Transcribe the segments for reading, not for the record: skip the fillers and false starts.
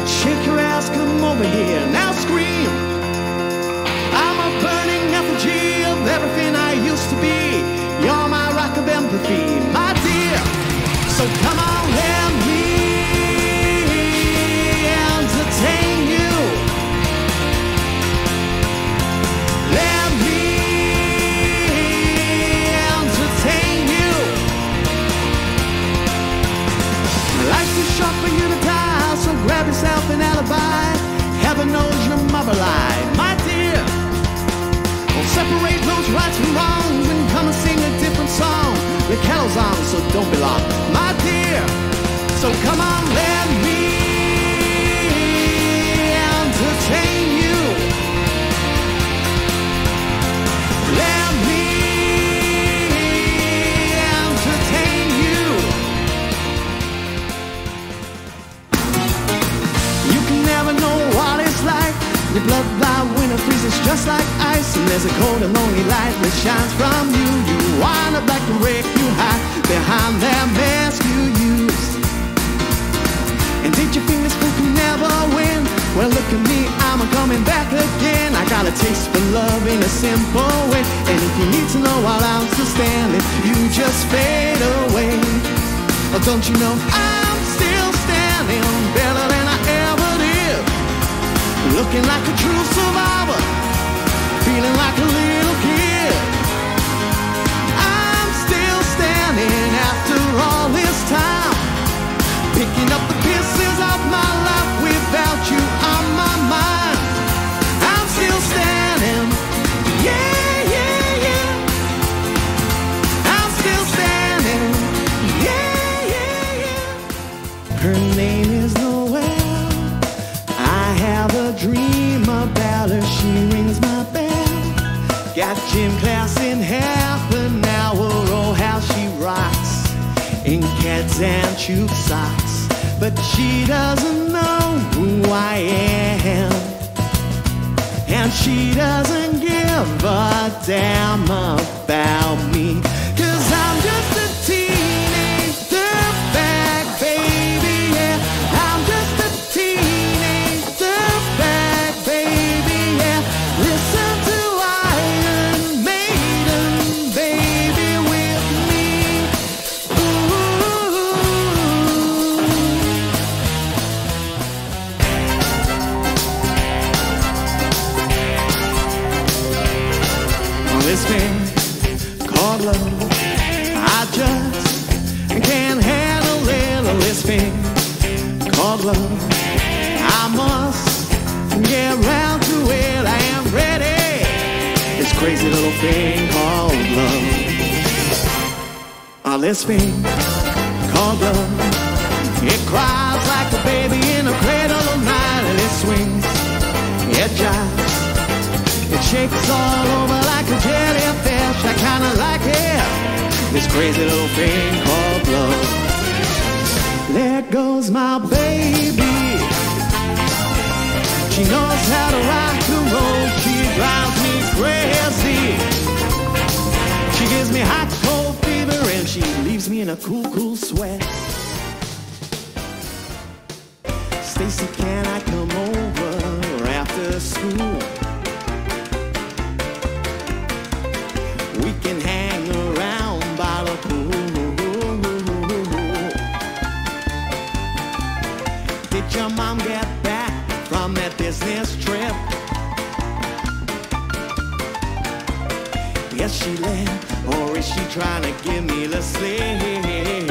Shake your ass, come over here, now scream. I'm a burning effigy of everything I used to be. You're my rock of empathy, my dear. So come on, let me entertain you. Let me entertain you. Life's too short for you to die, so grab yourself an alibi. Heaven knows you're mobilized, my dear. We'll separate those rights from wrongs and come and sing a different song. The kettle's on, so don't be long, my dear. So come on, let me entertain you. Let me entertain you. You can never know what it's like. Your blood blind winter freezes just like ice. And there's a cold and lonely light that shines from you. You wind up like a wreck you hide behind that mask you used. And did you think this fool could never win? Well, look at me, I'm coming back again. I got a taste for love in a simple way. And if you need to know while I'm still standing, you just fade away. Oh, don't you know I'm still standing better than I ever did? Looking like a true survivor, feeling like a little kid. I'm still standing after all this time, picking up the pieces of my life without you on my mind. I'm still standing, yeah, yeah, yeah. I'm still standing, yeah, yeah, yeah. Her name is Noel. I have a dream about her, she rings my bell. Got gym class in half an hour, oh how she rocks in cats and tube socks. But she doesn't know who I am, and she doesn't give a damn about me. 'Cause I'm just a teenage dirtbag, baby, yeah. I'm just a teenage dirtbag, baby, yeah. Listen to Iron Maiden, baby, with me. Ooh. On this thing called love, I just can't handle it. On this thing called love, I must get round to it. I am ready. This crazy little thing called love. On this thing called love, it cries like a baby in a cradle of night, and it swings, it jives, it shakes all over like a jellyfish. I kinda like it. This crazy little thing called love. There goes my baby. She knows how to rock and roll. She drives me crazy. She gives me hot cold fever, and she leaves me in a cool, cool sweat. Stacy, can I come over after school? We can hang around by the pool. Did your mom get back from that business trip? Yes, she left, or is she trying to give me the slip?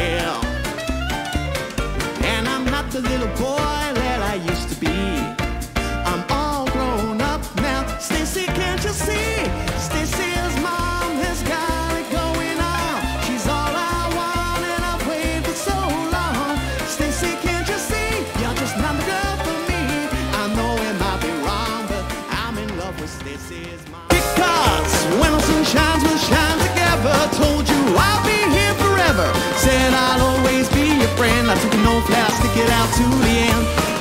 And I'm not the little boy that I used to be. I'm all grown up now. Stacy, can't you see? Stacy's mom has got it going on. She's all I want, and I've waited for so long. Stacy, can't you see? You're just not the girl for me. I know it might be wrong, but I'm in love with Stacy's mom. Because when the sun shines, we'll shine together. Told you I'll be here forever. Said I'll always be your friend. I took an old flash, stick it out to the end.